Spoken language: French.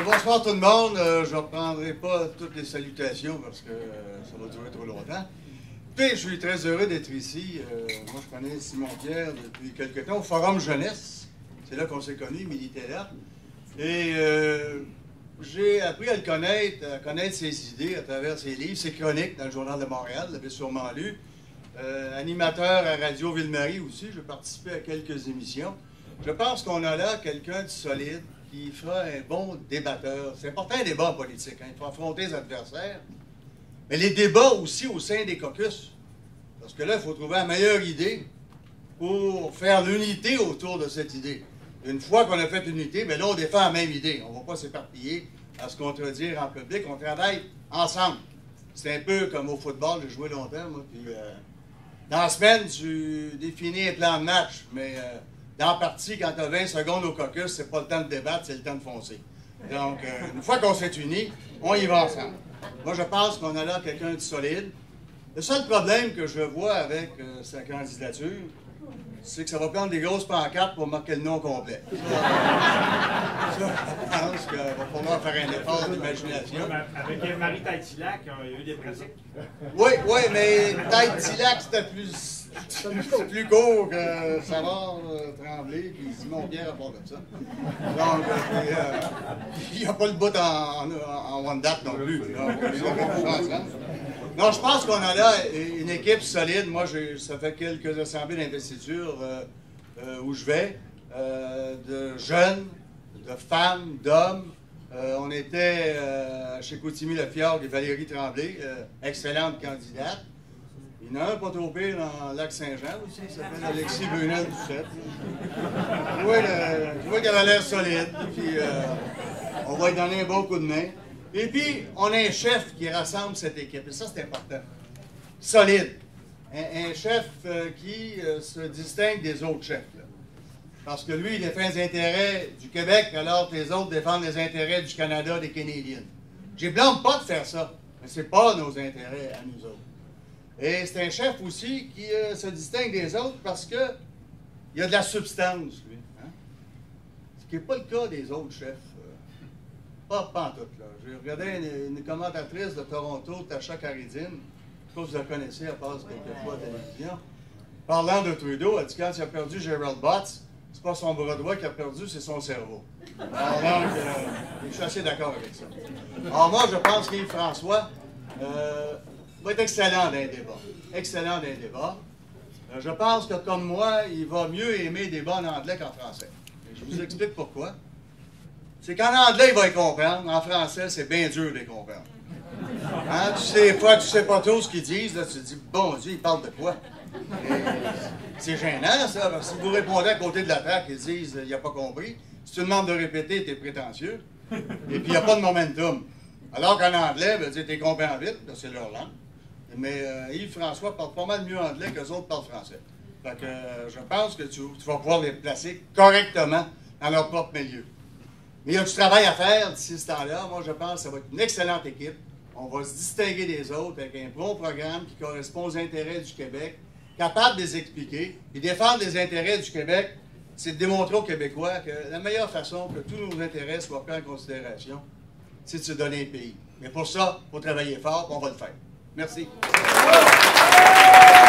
Bonsoir tout le monde. Je ne reprendrai pas toutes les salutations parce que ça va durer trop longtemps. Puis, je suis très heureux d'être ici. Moi, je connais Simon Pierre depuis quelques temps au Forum Jeunesse. C'est là qu'on s'est connus, il militait là. Et j'ai appris à le connaître, à connaître ses idées à travers ses livres, ses chroniques dans le Journal de Montréal, vous l'avez sûrement lu. Animateur à Radio Ville-Marie aussi, je participais à quelques émissions. Je pense qu'on a là quelqu'un de solide qui fera un bon débatteur. C'est important un débat en politique, hein. Il faut affronter les adversaires. Mais les débats aussi au sein des caucus. Parce que là, il faut trouver la meilleure idée pour faire l'unité autour de cette idée. Une fois qu'on a fait l'unité, bien là, on défend la même idée. On ne va pas s'éparpiller à se contredire en public. On travaille ensemble. C'est un peu comme au football, j'ai joué longtemps, moi. Puis, dans la semaine, tu définis un plan de match, mais dans la partie, quand tu as 20 secondes au caucus, c'est pas le temps de débattre, c'est le temps de foncer. Donc, une fois qu'on s'est unis, on y va ensemble. Moi, je pense qu'on a là quelqu'un de solide. Le seul problème que je vois avec sa candidature, c'est que ça va prendre des grosses pancartes pour marquer le nom complet. Ça, je pense qu'il va falloir faire un effort d'imagination. Avec Marie Taïtilac, il y a eu des pratiques. Oui, mais Taïtilac, c'était plus court que Savard, Tremblay, puis Simon Pierre à part de ça. Donc, il n'y a pas le bout en one date non plus. Non, je pense qu'on a là une équipe solide. Moi, ça fait quelques assemblées d'investiture où je vais, de jeunes, de femmes, d'hommes. On était chez Coutimi-le-Fjord et Valérie Tremblay, excellente candidate. Il y en a un pas trop pire dans Lac-Saint-Jean aussi, il s'appelle Alexis Brunel-Doucette. Je vois qu'elle a l'air solide, puis on va lui donner un bon coup de main. Et puis, on a un chef qui rassemble cette équipe, et ça, c'est important. Solide. Un chef qui se distingue des autres chefs. Là. Parce que lui, il défend les intérêts du Québec, alors que les autres défendent les intérêts du Canada, des Canadiens. Je ne blâme pas de faire ça, mais ce n'est pas nos intérêts à nous autres. Et c'est un chef aussi qui se distingue des autres parce qu'il y a de la substance, lui. Hein? Ce qui n'est pas le cas des autres chefs. Pas en tout, là. J'ai regardé une commentatrice de Toronto, Tasha Caridine, je ne sais pas si vous la connaissez, elle passe quelques fois à la télévision, parlant de Trudeau, elle dit quand il a perdu Gerald Butts, c'est pas son bras droit qui a perdu, c'est son cerveau. Alors donc, je suis assez d'accord avec ça. Alors moi, je pense qu'Yves François va être excellent dans les débats. Excellent dans les débats. Je pense que, comme moi, il va mieux aimer les débats en anglais qu'en français. Et je vous explique pourquoi. C'est qu'en anglais, il va les comprendre. En français, c'est bien dur de les comprendre. Hein? Tu sais pas trop ce qu'ils disent. Là, tu te dis, bon Dieu, ils parlent de quoi? C'est gênant, ça. Parce que si vous répondez à côté de la traque, ils disent, il n'a pas compris. Si tu demandes de répéter, tu es prétentieux. Et puis, il n'y a pas de momentum. Alors qu'en anglais, ben, tu comprends vite, c'est leur langue. Mais Yves François parle pas mal mieux anglais que les autres parlent français. Fait que je pense que tu vas pouvoir les placer correctement dans leur propre milieu. Mais il y a du travail à faire d'ici ce temps-là. Moi, je pense que ça va être une excellente équipe. On va se distinguer des autres avec un bon programme qui correspond aux intérêts du Québec, capable de les expliquer. Et défendre les intérêts du Québec, c'est de démontrer aux Québécois que la meilleure façon que tous nos intérêts soient pris en considération, c'est de se donner un pays. Mais pour ça, il faut travailler fort, on va le faire. Merci.